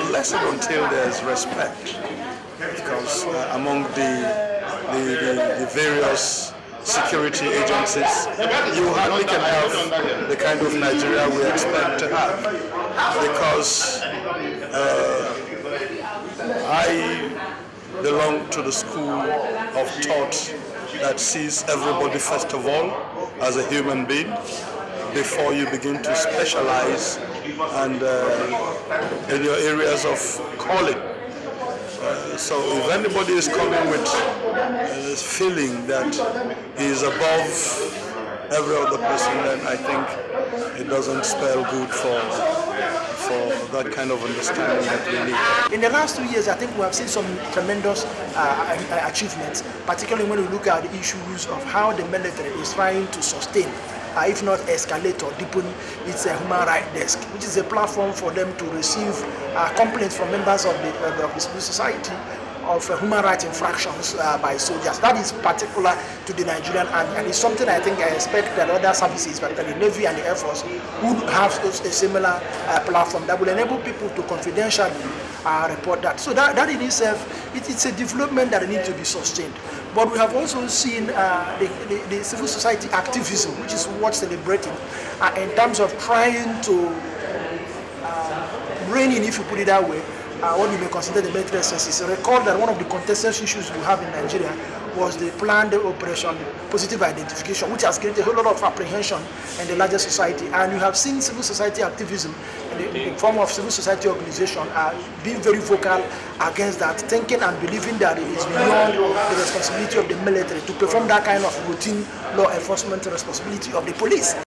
unless and until there's respect, because among the various security agencies, you hardly can have the kind of Nigeria we expect to have, because I belong to the school of thought that sees everybody first of all as a human being before you begin to specialize and in your areas of calling. So if anybody is coming with this feeling that he is above every other person, then I think it doesn't spell good for that kind of understanding that we need. In the last 2 years, I think we have seen some tremendous achievements, particularly when we look at the issues of how the military is trying to sustain, if not escalate or deepen, its human rights desk, which is a platform for them to receive complaints from members of the civil society of human rights infractions by soldiers. That is particular to the Nigerian Army, and it's something I think I expect that other services, particularly the Navy and the Air Force, would have a similar platform that will enable people to confidentially report that. So that in itself, it's a development that needs to be sustained. But we have also seen the civil society activism, which is worth celebrating, in terms of trying to rein in, if you put it that way, what you may consider the military excesses. Recall that one of the contentious issues we have in Nigeria was the planned operation positive identification, which has created a whole lot of apprehension in the larger society. And you have seen civil society activism in the form of civil society organization being very vocal against that, thinking and believing that it is beyond the responsibility of the military to perform that kind of routine law enforcement responsibility of the police.